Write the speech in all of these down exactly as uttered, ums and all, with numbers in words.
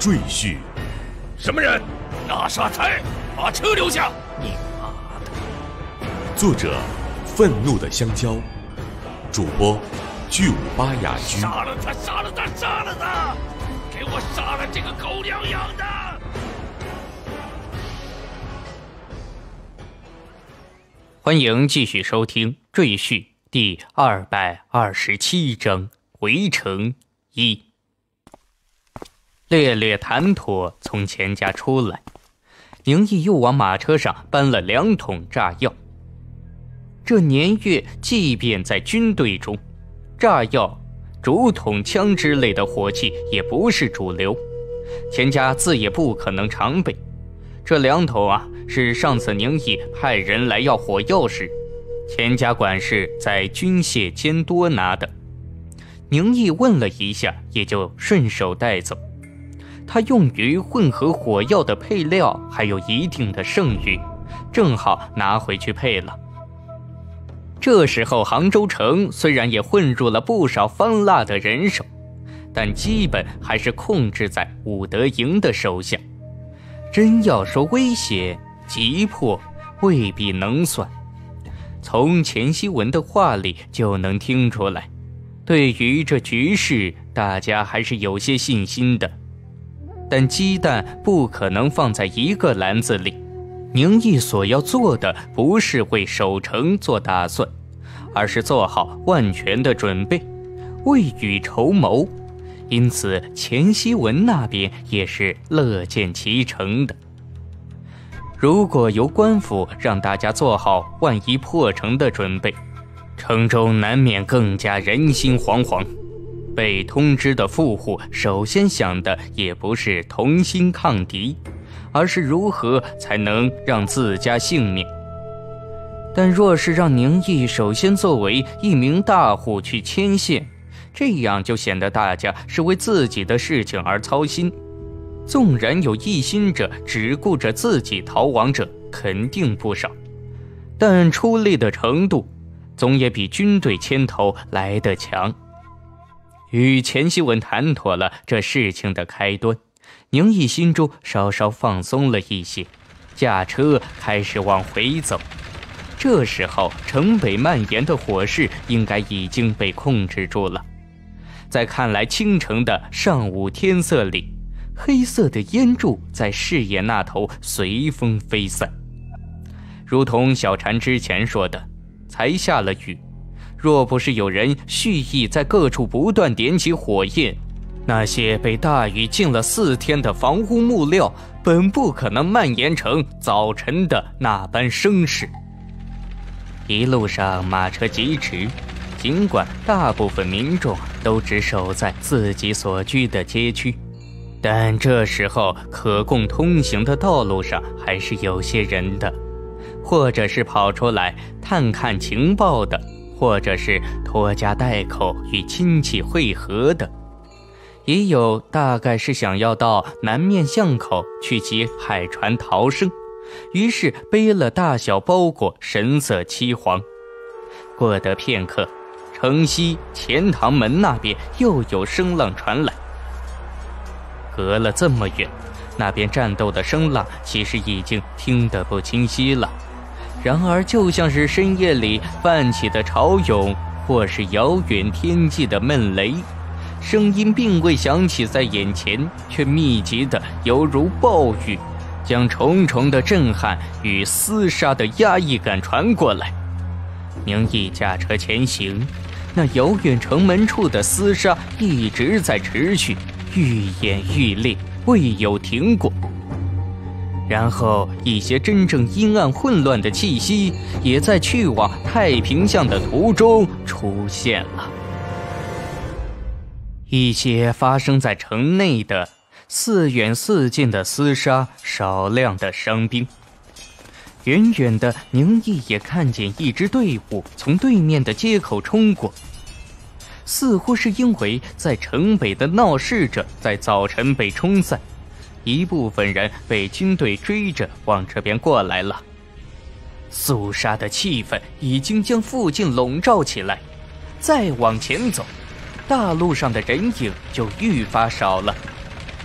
赘婿。 什么人？拿杀财，把车留下！你妈的！ 作者：愤怒的香蕉，主播：巨五八雅居。 杀了他！杀了他！杀了他！给我杀了这个狗娘养的！ 欢迎继续收听《赘婿》第二百二十七章：回城一。略略谈妥，从钱家出来，宁毅又往马车上搬了两桶炸药。这年月，即便在军队中，炸药、竹筒、枪之类的火器也不是主流，钱家自也不可能常备。这两桶啊，是上次宁毅派人来要火药时，钱家管事在军械监多拿的。宁毅问了一下，也就顺手带走。他用于混合火药的配料还有一定的剩余，正好拿回去配了。这时候杭州城虽然也混入了不少方腊的人手，但基本还是控制在武德营的手下。真要说威胁急迫，未必能算。从钱希文的话里就能听出来，对于这局势大家还是有些信心的。但鸡蛋不可能放在一个篮子里，宁毅所要做的不是为守城做打算，而是做好万全的准备，未雨绸缪。因此钱希文那边也是乐见其成的。如果由官府让大家做好万一破城的准备，城中难免更加人心惶惶。被通知的富户首先想的也不是同心抗敌，而是如何才能让自家幸免。但若是让宁毅首先作为一名大户去牵线，这样就显得大家是为自己的事情而操心。纵然有一心者只顾着自己逃亡者肯定不少，但出力的程度总也比军队牵头来得强。与钱希文谈妥了这事情的开端，宁毅心中稍稍放松了一些，驾车开始往回走。这时候城北蔓延的火势应该已经被控制住了。在看来清晨的上午天色里，黑色的烟柱在视野那头随风飞散。如同小禅之前说的，才下了雨，若不是有人蓄意在各处不断点起火焰，那些被大雨浸了四天的房屋木料本不可能蔓延成早晨的那般声势。一路上马车疾驰，尽管大部分民众都只守在自己所居的街区，但这时候可供通行的道路上还是有些人的，或者是跑出来探看情报的，或者是拖家带口与亲戚会合的，也有大概是想要到南面巷口去接海船逃生，于是背了大小包裹，神色凄惶。过得片刻，城西钱塘门那边又有声浪传来。隔了这么远，那边战斗的声浪其实已经听得不清晰了，然而就像是深夜里泛起的潮涌，或是遥远天际的闷雷，声音并未响起在眼前，却密集的犹如暴雨，将重重的震撼与厮杀的压抑感传过来。宁毅驾车前行，那遥远城门处的厮杀一直在持续，愈演愈烈，未有停过。然后一些真正阴暗混乱的气息也在去往太平巷的途中出现了。一些发生在城内的似远似近的厮杀，少量的伤兵。远远的宁毅也看见一支队伍从对面的街口冲过，似乎是因为在城北的闹事者在早晨被冲散，一部分人被军队追着往这边过来了。肃杀的气氛已经将附近笼罩起来，再往前走，大路上的人影就愈发少了。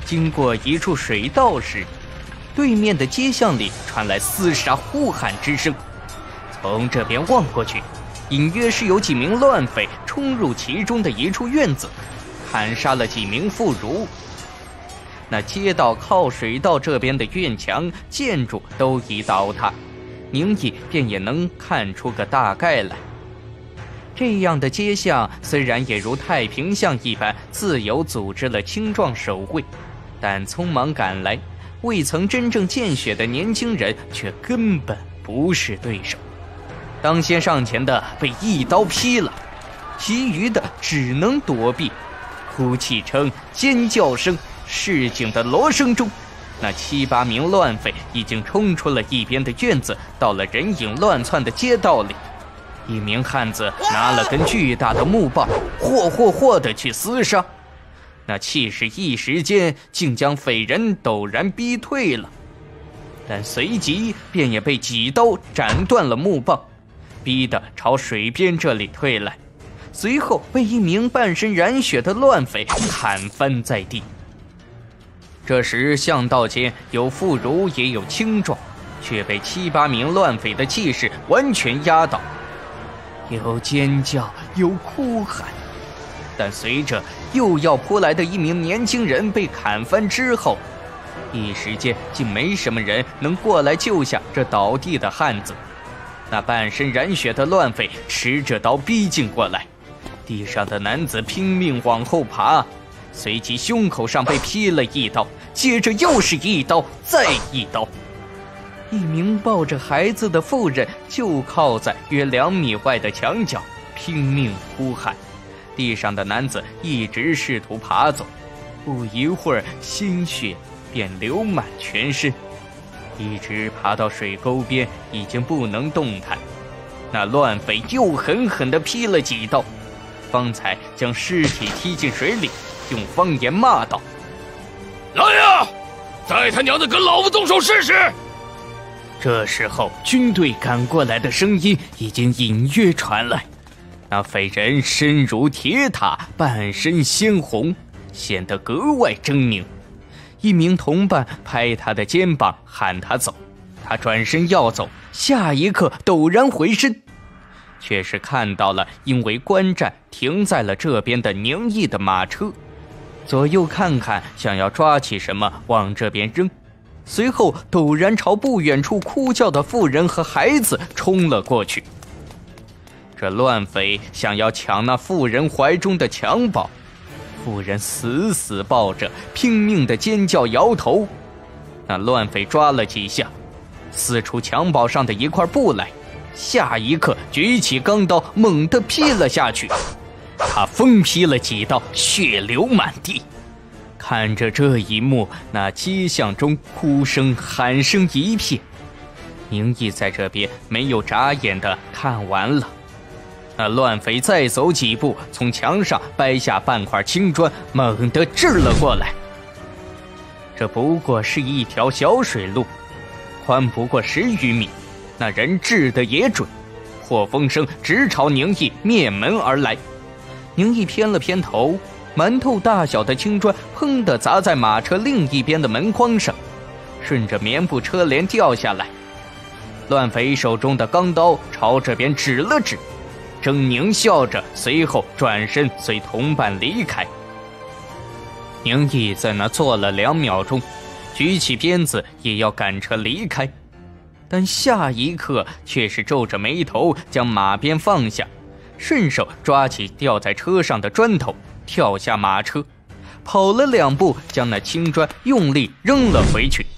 经过一处水道时，对面的街巷里传来厮杀呼喊之声。从这边望过去，隐约是有几名乱匪冲入其中的一处院子，砍杀了几名妇孺。那街道靠水道这边的院墙建筑都已倒塌，宁毅便也能看出个大概来。这样的街巷虽然也如太平巷一般自有组织了青壮守卫，但匆忙赶来未曾真正见血的年轻人却根本不是对手。当先上前的被一刀劈了，其余的只能躲避。哭泣声、尖叫声、市井的锣声中，那七八名乱匪已经冲出了一边的院子，到了人影乱窜的街道里。一名汉子拿了根巨大的木棒，霍霍霍地去厮杀，那气势一时间竟将匪人陡然逼退了，但随即便也被几刀斩断了木棒，逼得朝水边这里退来，随后被一名半身染血的乱匪砍翻在地。这时巷道间有妇孺也有青壮，却被七八名乱匪的气势完全压倒，有尖叫，有哭喊，但随着又要扑来的一名年轻人被砍翻之后，一时间竟没什么人能过来救下这倒地的汉子。那半身染血的乱匪持着刀逼近过来，地上的男子拼命往后爬，随即胸口上被劈了一刀，接着又是一刀，再一刀。一名抱着孩子的妇人就靠在约两米外的墙角，拼命呼喊。地上的男子一直试图爬走，不一会儿鲜血便流满全身，一直爬到水沟边，已经不能动弹。那乱匪又狠狠地劈了几刀，方才将尸体踢进水里，用方言骂道：“ 来呀，再他娘的跟老子动手试试！” 这时候军队赶过来的声音已经隐约传来，那匪人身如铁塔，半身鲜红，显得格外狰狞。一名同伴拍他的肩膀喊他走，他转身要走，下一刻陡然回身，却是看到了因为观战停在了这边的宁毅的马车，左右看看，想要抓起什么往这边扔，随后陡然朝不远处哭叫的妇人和孩子冲了过去。这乱匪想要抢那妇人怀中的襁褓，妇人死死抱着，拼命的尖叫摇头。那乱匪抓了几下，撕出襁褓上的一块布来，下一刻举起钢刀猛地劈了下去。他疯劈了几刀，血流满地。看着这一幕，那街巷中哭声喊声一片。宁毅在这边没有眨眼的看完了。那乱匪再走几步，从墙上掰下半块青砖，猛地掷了过来。这不过是一条小水路，宽不过十余米，那人掷得也准，破风声直朝宁毅面门而来。宁毅偏了偏头，馒头大小的青砖砰地砸在马车另一边的门框上，顺着棉布车帘掉下来。乱匪手中的钢刀朝这边指了指，狰狞笑着，随后转身随同伴离开。宁毅在那坐了两秒钟，举起鞭子也要赶车离开，但下一刻却是皱着眉头将马鞭放下，顺手抓起吊在车上的砖头，跳下马车，跑了两步，将那青砖用力扔了回去。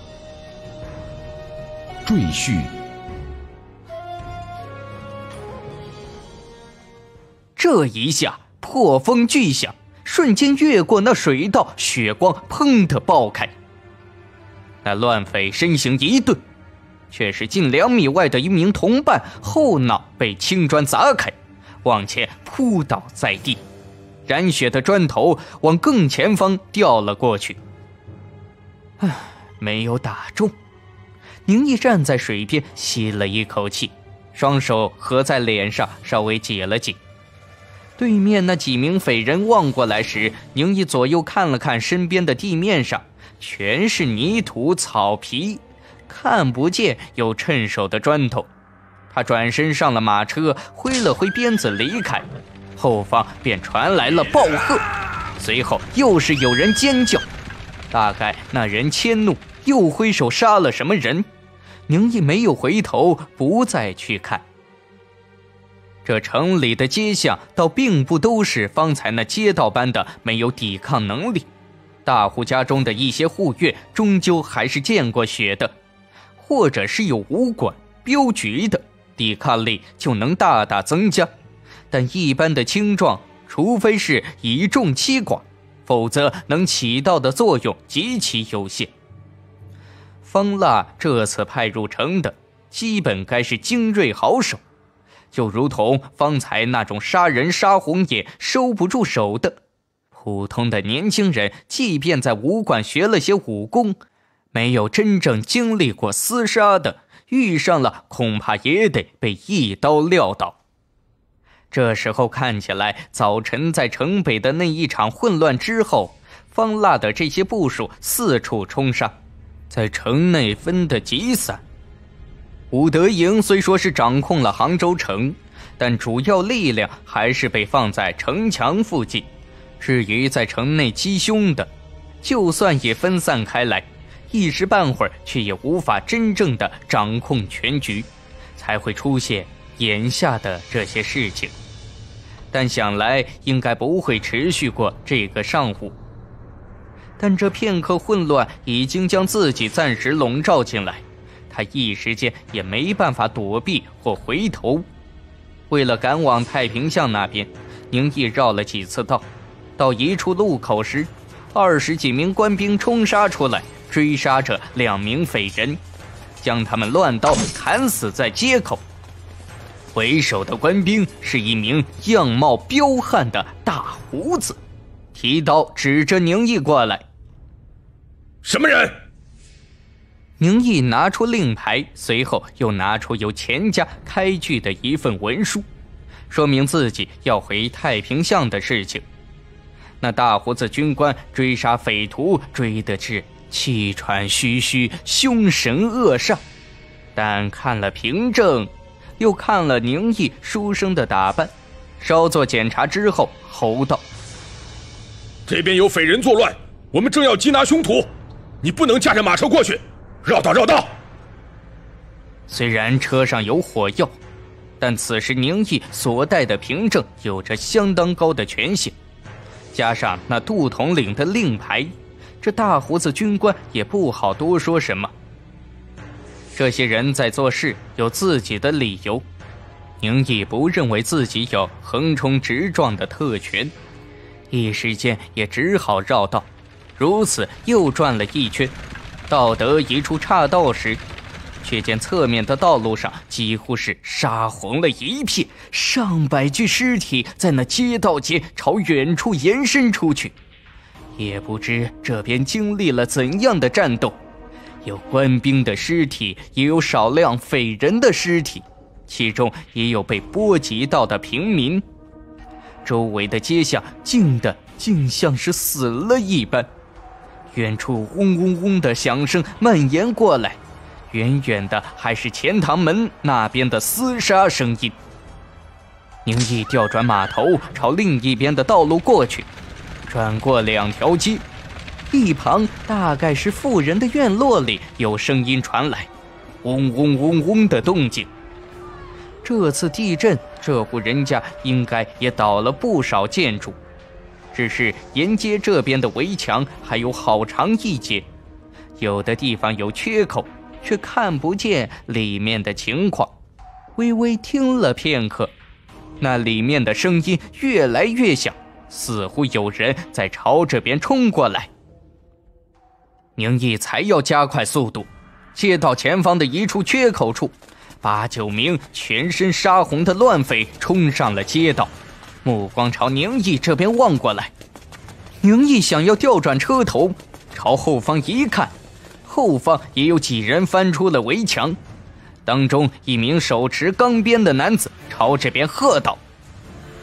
赘婿。 这一下破风巨响，瞬间越过那水道，血光砰地爆开。那乱匪身形一顿，却是近两米外的一名同伴后脑被青砖砸开，往前扑倒在地，染血的砖头往更前方掉了过去。唉，没有打中。宁毅站在水边吸了一口气，双手合在脸上稍微解了解。 对面那几名匪人望过来时，宁毅左右看了看身边的地面上，全是泥土草皮，看不见有趁手的砖头。他转身上了马车，挥了挥鞭子离开，后方便传来了暴喝，随后又是有人尖叫，大概那人迁怒，又挥手杀了什么人。宁毅没有回头，不再去看。这城里的街巷倒并不都是方才那街道般的没有抵抗能力，大户家中的一些户院终究还是见过血的，或者是有武馆镖局的，抵抗力就能大大增加。但一般的轻壮，除非是以众欺寡，否则能起到的作用极其有限。方腊这次派入城的基本该是精锐好手，就如同方才那种杀人杀红眼收不住手的普通的年轻人，即便在武馆学了些武功，没有真正经历过厮杀的，遇上了恐怕也得被一刀撂倒。这时候看起来，早晨在城北的那一场混乱之后，方腊的这些部属四处冲杀，在城内分得极散。武德营虽说是掌控了杭州城，但主要力量还是被放在城墙附近。至于在城内击凶的，就算也分散开来，一时半会儿却也无法真正的掌控全局，才会出现眼下的这些事情。但想来应该不会持续过这个上午。但这片刻混乱已经将自己暂时笼罩进来，他一时间也没办法躲避或回头。为了赶往太平巷那边，宁毅绕了几次道，到一处路口时，二十几名官兵冲杀出来，追杀着两名匪人，将他们乱刀砍死在街口。为首的官兵是一名样貌彪悍的大胡子，提刀指着宁毅过来。 什么人？ 宁毅拿出令牌，随后又拿出由钱家开具的一份文书，说明自己要回太平巷的事情。那大胡子军官追杀匪徒，追的是气喘吁吁，凶神恶煞，但看了凭证，又看了宁毅书生的打扮，稍作检查之后吼道： 这边有匪人作乱，我们正要缉拿凶徒，你不能驾着马车过去，绕道绕道。 虽然车上有火药，但此时宁毅所带的凭证有着相当高的权限，加上那杜统领的令牌，这大胡子军官也不好多说什么。这些人在做事有自己的理由，宁毅不认为自己有横冲直撞的特权，一时间也只好绕道。如此又转了一圈，到得一处岔道时，却见侧面的道路上几乎是杀红了一片，上百具尸体在那街道间朝远处延伸出去。也不知这边经历了怎样的战斗，有官兵的尸体，也有少量匪人的尸体，其中也有被波及到的平民。周围的街巷静得竟像是死了一般，远处嗡嗡嗡的响声蔓延过来，远远的还是钱塘门那边的厮杀声音。宁毅调转马头，朝另一边的道路过去，转过两条街，一旁大概是富人的院落里有声音传来，嗡嗡嗡嗡的动静。这次地震，这户人家应该也倒了不少建筑，只是沿街这边的围墙还有好长一截，有的地方有缺口，却看不见里面的情况。微微听了片刻，那里面的声音越来越响，似乎有人在朝这边冲过来。宁毅才要加快速度，街道前方的一处缺口处，八九名全身杀红的乱匪冲上了街道，目光朝宁毅这边望过来。宁毅想要调转车头，朝后方一看，后方也有几人翻出了围墙，当中一名手持钢鞭的男子朝这边喝道：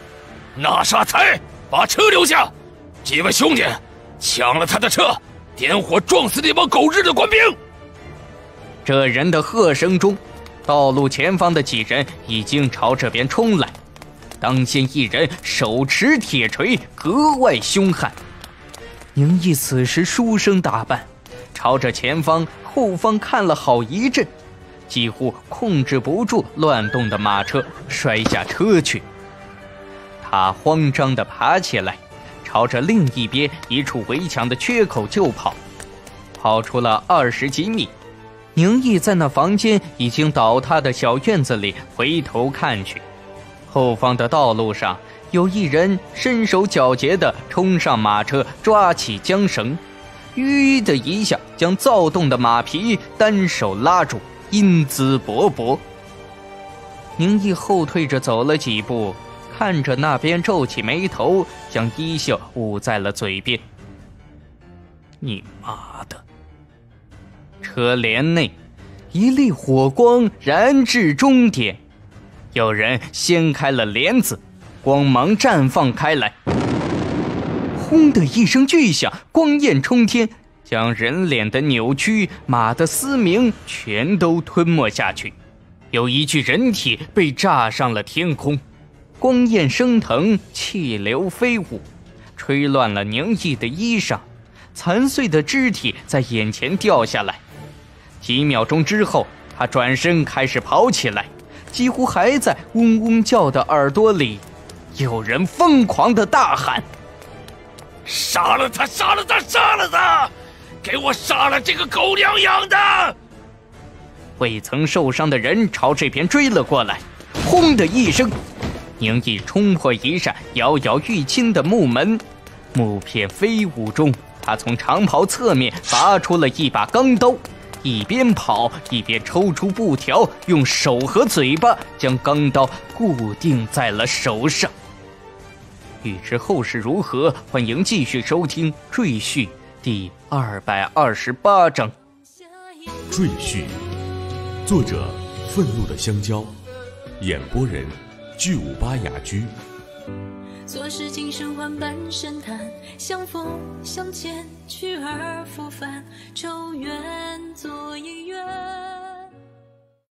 那杀财，把车留下！几位兄弟，抢了他的车，点火撞死那帮狗日的官兵！ 这人的喝声中，道路前方的几人已经朝这边冲来。当先一人手持铁锤，格外凶悍。宁毅此时书生打扮，朝着前方、后方看了好一阵，几乎控制不住乱动的马车，摔下车去。他慌张地爬起来，朝着另一边一处围墙的缺口就跑。跑出了二十几米，宁毅在那房间已经倒塌的小院子里回头看去，后方的道路上有一人身手矫捷地冲上马车，抓起缰绳，吁的一下将躁动的马匹单手拉住，英姿勃勃。宁毅后退着走了几步，看着那边皱起眉头，将衣袖捂在了嘴边。你妈的！车帘内一粒火光燃至终点，有人掀开了帘子，光芒绽放开来。轰的一声巨响，光焰冲天，将人脸的扭曲、马的嘶鸣全都吞没下去。有一具人体被炸上了天空，光焰升腾，气流飞舞，吹乱了宁毅的衣裳，残碎的肢体在眼前掉下来。几秒钟之后，他转身开始跑起来，几乎还在嗡嗡叫的耳朵里，有人疯狂地大喊： 杀了他，杀了他，杀了他！给我杀了这个狗娘养的！ 未曾受伤的人朝这边追了过来，轰的一声，宁毅冲破一扇摇摇欲倾的木门，木片飞舞中，他从长袍侧面拔出了一把钢刀，一边跑一边抽出布条，用手和嘴巴将钢刀固定在了手上。欲知后事如何，欢迎继续收听《赘婿》第二百二十八章。 赘婿，作者愤怒的香蕉，演播人巨五八雅居。 做事情生换半神探，相逢相见，去而复返，咒怨做姻缘。